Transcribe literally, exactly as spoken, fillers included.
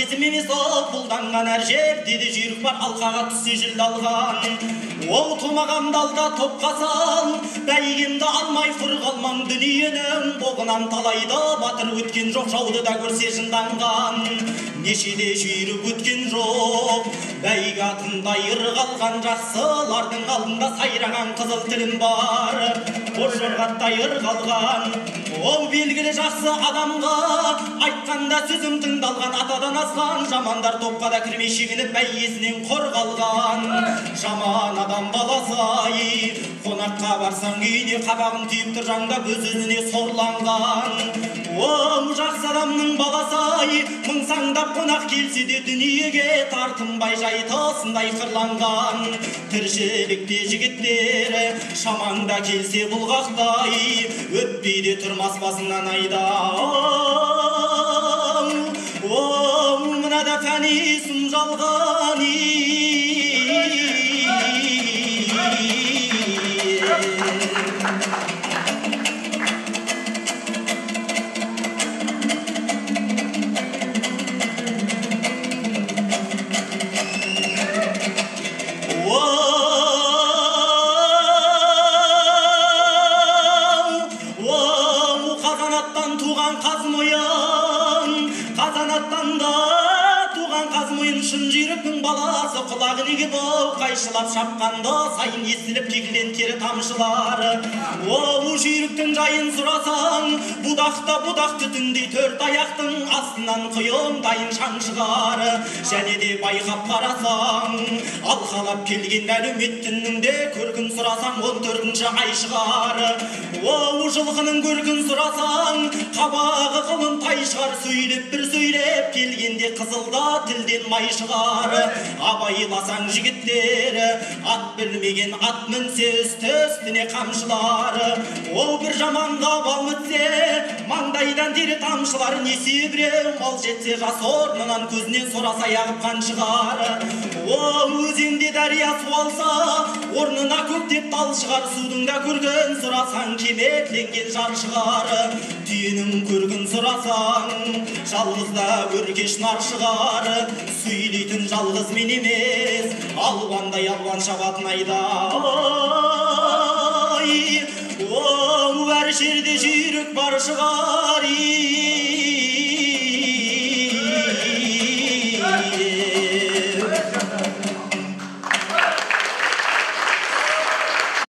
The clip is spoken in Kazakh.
есім емес ол бұлданған әр жер деді жүйрік бар алқаға түссе жүлде алған. Ол томағамды алда топқа сал, бәйгемді алмай құр қалмаң, дүниенің боғынан талайда батыр өткен жоқ, жауды да көрсе жынданған. Нешеде жүйрік өткен жоқ, бәйге атында ырғалған, жақсылардың алдында сайраған қызыл тілім бар. Боз жорғаттай ырғалған, ол белгілі жақсы адамға айтқанда сөзім тыңдалған, атадан асқан жамандар топқа да кірмей шегініп бәйгесінен қорғалған. Жаман адам баласы-ай, қонаққа барсаң үйіне қабағын түйіп тұр жаңдап өз-өзіне сорланған. Оу жақсы адамның баласы-ай, мұңсаңдап қонақ келсе де дүниеге тартынбай жайтасындай қырланған. Тіршілікте жігіттер шамаңда келсе бұлғақтай, өтпейде тұрмас басыңнан айда. Оу мына да фәни сұм жалған құлағы неге бұл қайшылап шапқанда сайын естіліп кекілен тері тамшылар. Ол жүйріктің жайын сұрасаң, будақта будақ түтіндей төрт аяқтың астынан құйын дайын шаң шығар. Және де байқап қарасаң, алқалап келген әлеуметтінің де көркін сұрасаң, он төртінші ай шығар. Ол жылқының көркін сұрасаң, қабағы қылын тай шығар. Сөйлеп бір сөйлеп келгенде қызылда тілден май шығар. Абайласаң жігіттер, ат білмеген ат мінсе үсті-үстіне қамшылар. Ол бір жаманға бал өтсе, маңдайдан тері тамшылар. Несі біреу мал жетсе жас орнынан көзінен сораса ағып қан шығар. Ол өзенде дария су алса, орнына көктеп тал шығар. Судың да көргін сұрасаң, кеметленген жар шығар. Түйенің көргін сұрасаң, жалғызда өркеш нар шығар. Сөйлейтін жалғыз мен емес, алуандай алуан шабатын айда. Оу әр жерде жүйрік бар шығар.